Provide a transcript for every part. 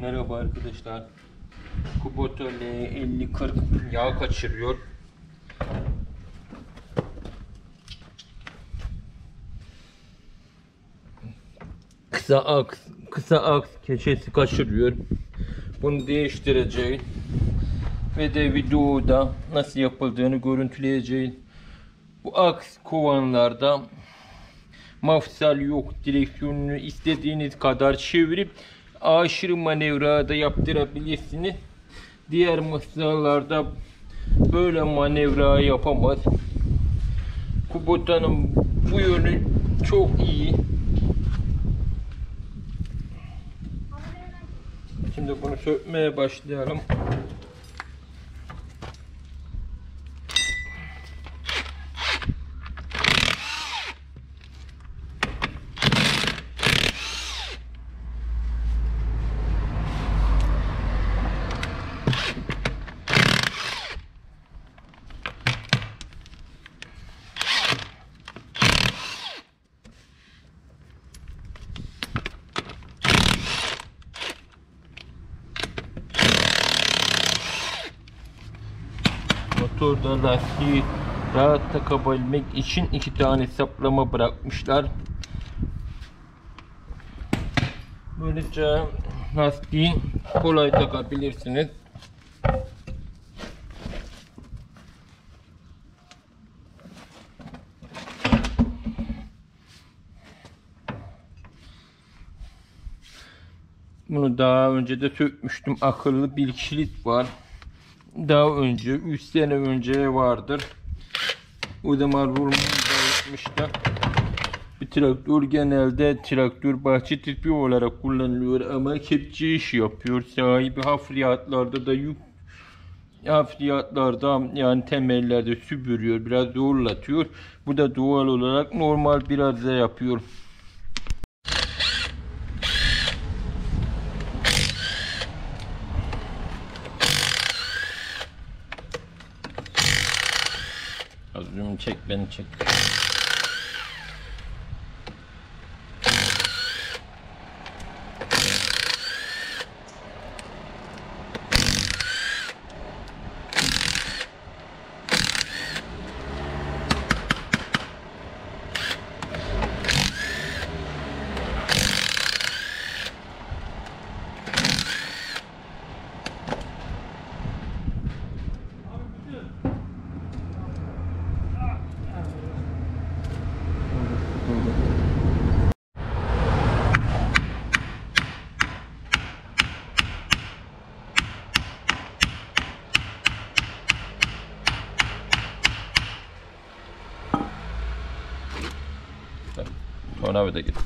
Merhaba arkadaşlar. Kubota L5040 yağ kaçırıyor. Kısa aks keçesi kaçırıyor. Bunu değiştireceğiz. Ve de videoda nasıl yapıldığını görüntüleyeceğiz. Bu aks kovanlarda mafsal yok. Direksiyonunu istediğiniz kadar çevirip aşırı manevra da yaptırabilirsiniz. Diğer mafsallarda böyle manevra yapamaz. Kubota'nın bu yönü çok iyi. Şimdi bunu sökmeye başlayalım. Motorda lastiği rahat takabilmek için 2 tane saplama bırakmışlar. Böylece lastiği kolay takabilirsiniz. Bunu daha önce de sökmüştüm. Akıllı bir kilit var. Daha önce 3 sene önce vardır. O zaman vurmayı dağıtmıştı. Bir traktör genelde traktör bahçe tipi olarak kullanılıyor ama kepçe işi yapıyor. Sahibi hafriyatlarda da hafriyatlarda yani temellerde süpürüyor. Biraz zorlatıyor. Bu da doğal olarak normal biraz da yapıyor. Azıcık çek, beni çek. Sonra bir de git.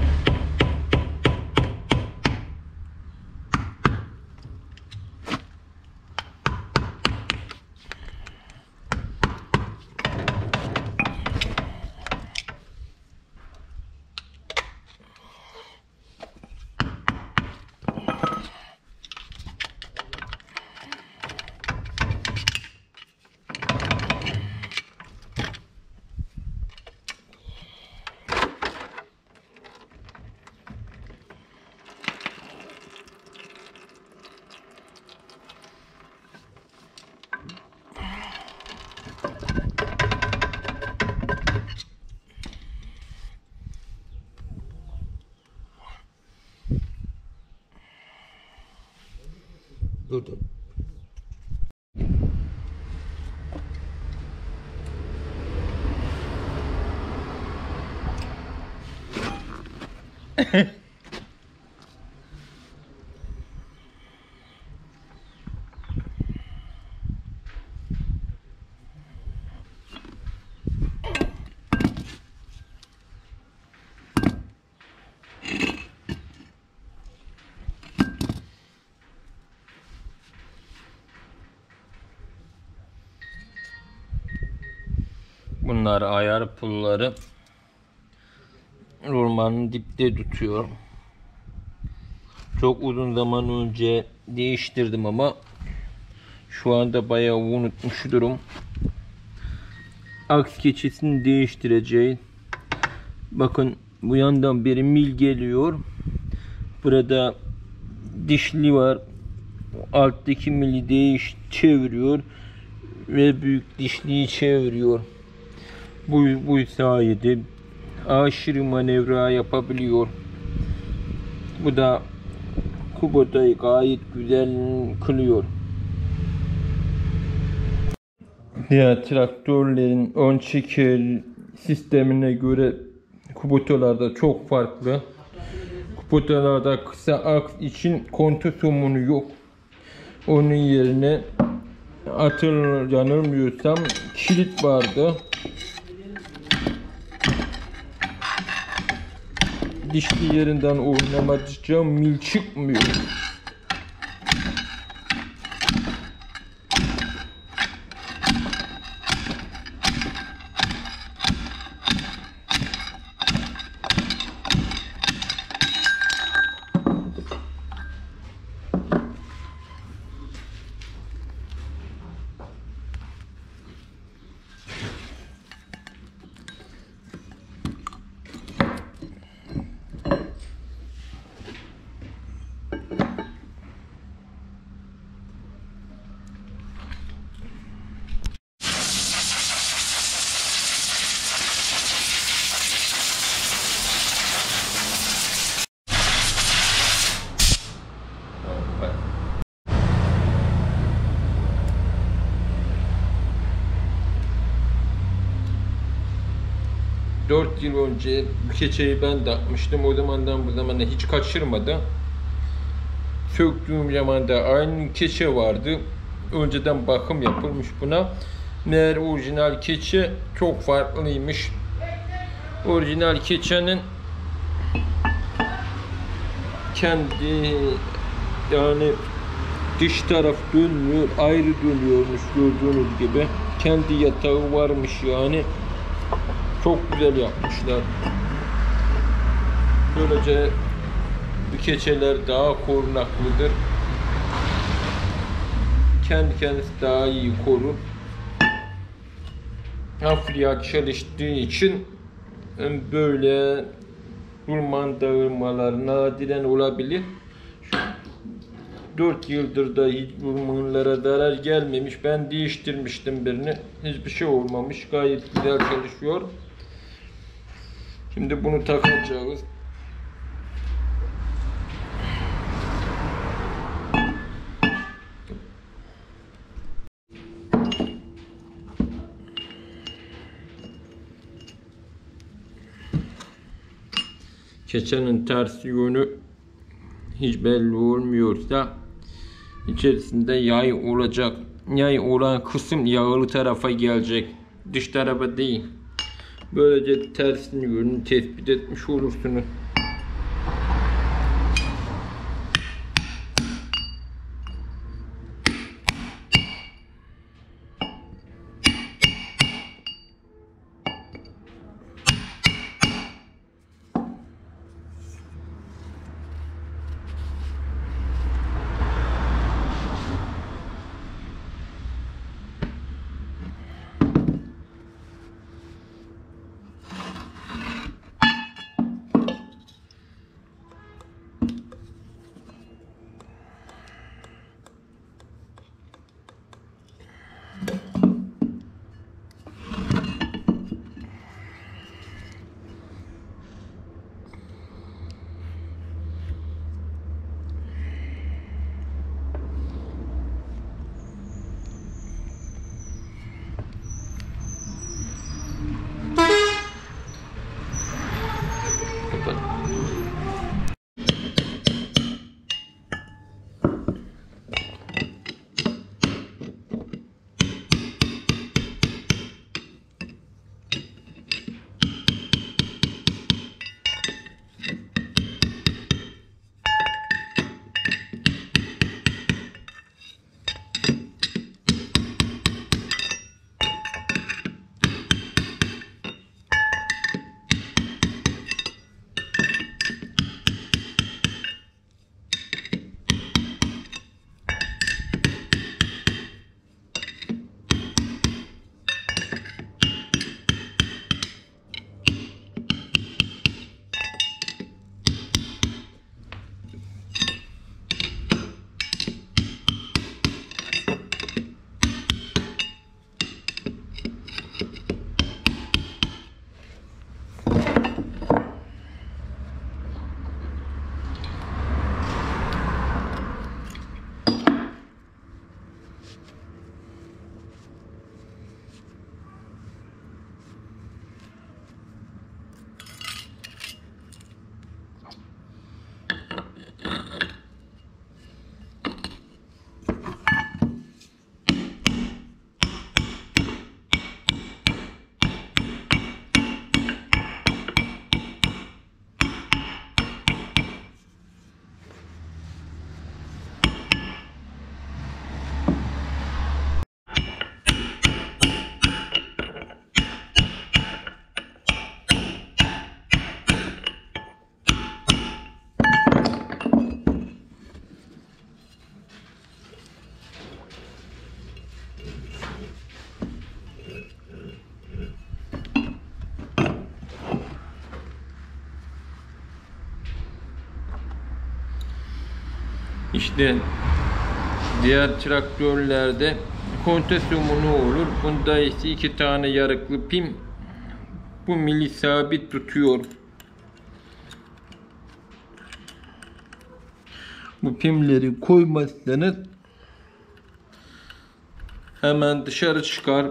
Dur. Bunlar ayar pulları. Rulmanın dipte tutuyor. Çok uzun zaman önce değiştirdim ama şu anda bayağı unutmuş durum. Aks keçesini değiştireceğiz. Bakın bu yandan beri mil geliyor. Burada dişli var. Alttaki mili çeviriyor ve büyük dişliyi çeviriyor. Bu sayede aşırı manevra yapabiliyor. Bu da Kubota'yı gayet güzel kılıyor. Diğer traktörlerin ön çeker sistemine göre Kubota'larda çok farklı. Kubota'larda kısa aks için kontu somunu yok. Onun yerine yanılmıyorsam kilit vardı. Dişli yerinden oynamadıkça mil çıkmıyor. Dört yıl önce bu keçeyi ben takmıştım. O zamandan bu zamana hiç kaçırmadı. Söktüğüm zaman da aynı keçe vardı. Önceden bakım yapılmış buna. Meğer orijinal keçe çok farklıymış. Orijinal keçenin kendi yani dış taraf dönmüyor, ayrı dönüyormuş gördüğünüz gibi. Kendi yatağı varmış yani. Çok güzel yapmışlar. Böylece bu keçeler daha korunaklıdır. Kendi kendisi daha iyi korur. Hafriyat çalıştığı için böyle rulman dağılmalar nadiren olabilir. 4 yıldır da hiç rulmanlara zarar gelmemiş. Ben değiştirmiştim birini. Hiçbir şey olmamış. Gayet güzel çalışıyor. Şimdi bunu takacağız. Keçenin ters yönü hiç belli olmuyorsa içerisinde yay olacak. Yay olan kısım yağlı tarafa gelecek. Dış tarafa değil. Böylece tersin yönünü tespit etmiş olursunuz. İşte diğer traktörlerde kontasyonu olur. Bunda ise 2 tane yarıklı pim bu mili sabit tutuyor. Bu pimleri koymazsanız hemen dışarı çıkar.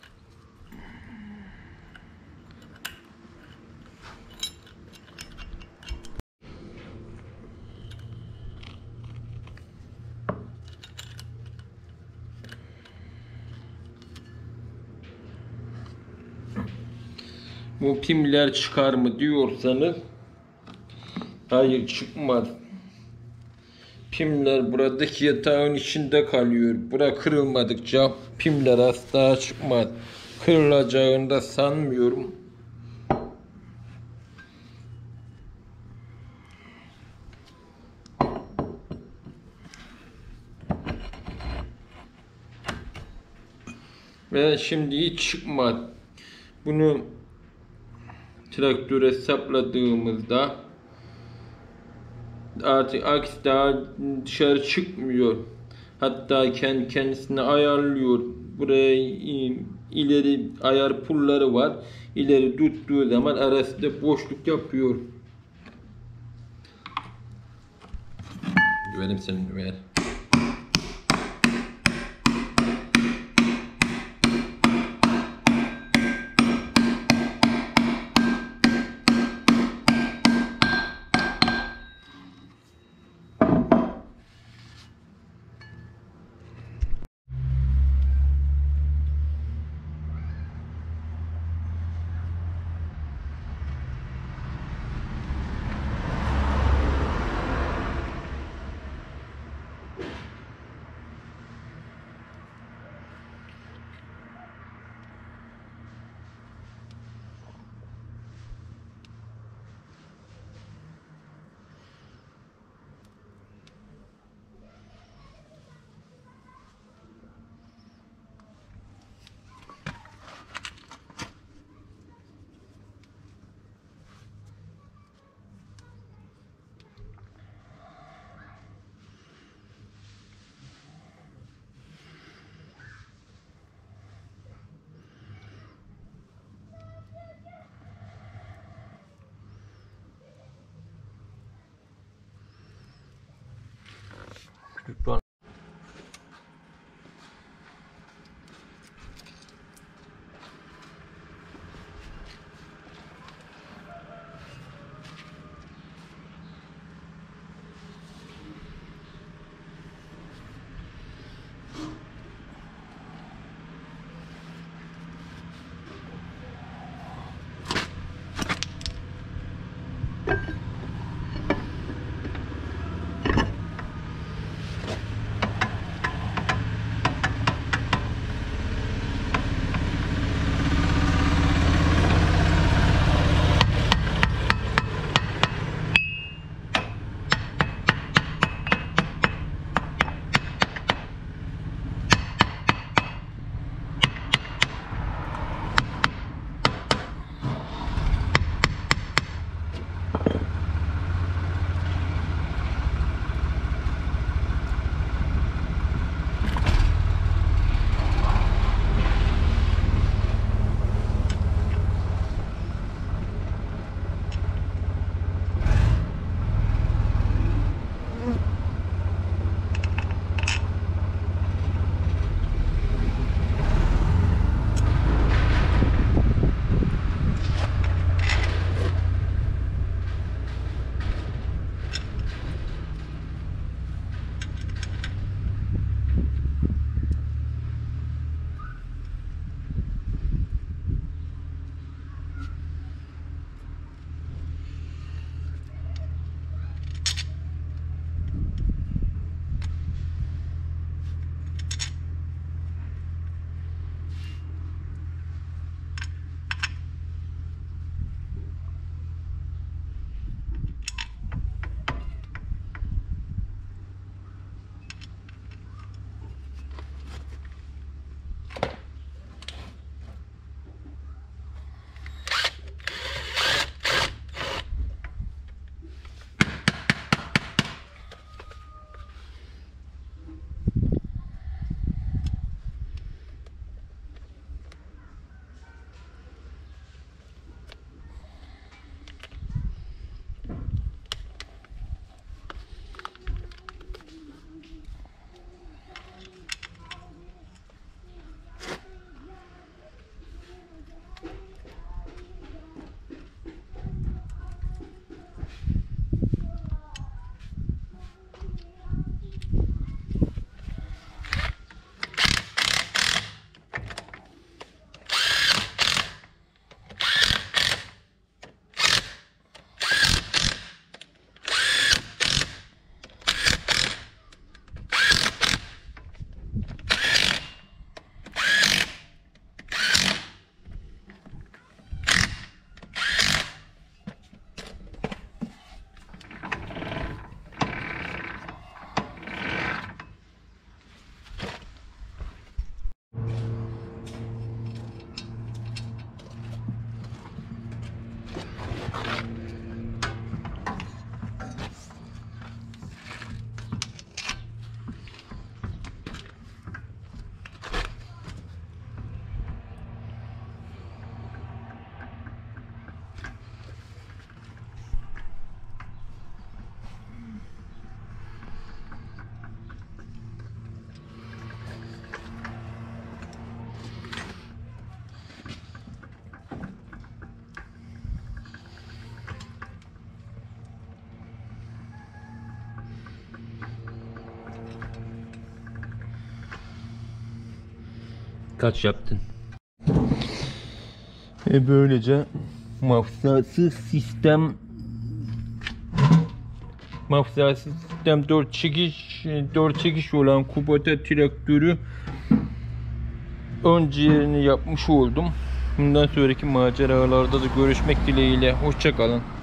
Bu pimler çıkar mı diyorsanız, hayır, çıkmaz. Pimler buradaki yatağın içinde kalıyor. Bura kırılmadıkça pimler asla çıkmaz. Kırılacağını da sanmıyorum. Ve şimdi hiç çıkmaz. Bunu traktöre sapladığımızda artık aks daha dışarı çıkmıyor. Hatta kendisini ayarlıyor. Buraya ileri ayar pulları var. İleri tuttuğu zaman arasında boşluk yapıyor. Güvenim senin ver. Lütfen. Kaç yaptın? Böylece mafsasız sistem 4 çekiş olan Kubota traktörü ön ciğerini yapmış oldum. Bundan sonraki maceralarda da görüşmek dileğiyle. Hoşça kalın.